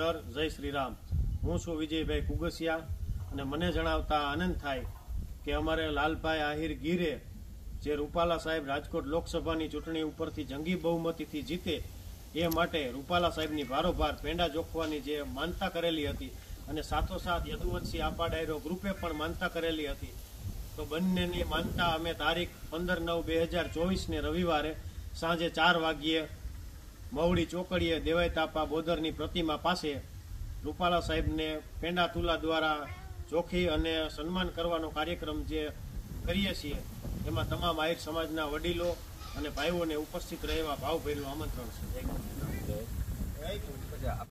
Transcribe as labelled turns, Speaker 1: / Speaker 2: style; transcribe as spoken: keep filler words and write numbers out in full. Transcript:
Speaker 1: હર જય શ્રી રામ। હું છું વિજયભાઈ કુગસિયા અને મને જણાવતા આનંદ થાય કે અમારે લાલભાઈ આહિર ગીરે જે રૂપાલા સાહેબ રાજકોટ લોકસભાની ચૂંટણી ઉપરથી જંગી બહુમતીથી જીતે એ માટે રૂપાલા સાહેબની ભારોભાર પેંડા જોખવાની જે માનતા કરેલી હતી અને સાથોસાથ યદુવંશી આપા ડાયરો ગ્રુપે પણ માનતા કરેલી હતી, તો બંનેની માનતા અમે તારીખ પંદર નવ બે હજાર ચોવીસને રવિવારે સાંજે ચાર વાગ્યે મવડી ચોકડીએ દેવાય તાપા બોદરની પ્રતિમા પાસે રૂપાલા સાહેબને પેંડા તુલા દ્વારા ચોખી અને સન્માન કરવાનો કાર્યક્રમ જે કરીએ છીએ એમાં તમામ આહિર સમાજના વડીલો અને ભાઈઓને ઉપસ્થિત રહેવા ભાવભર્યું આમંત્રણ છે।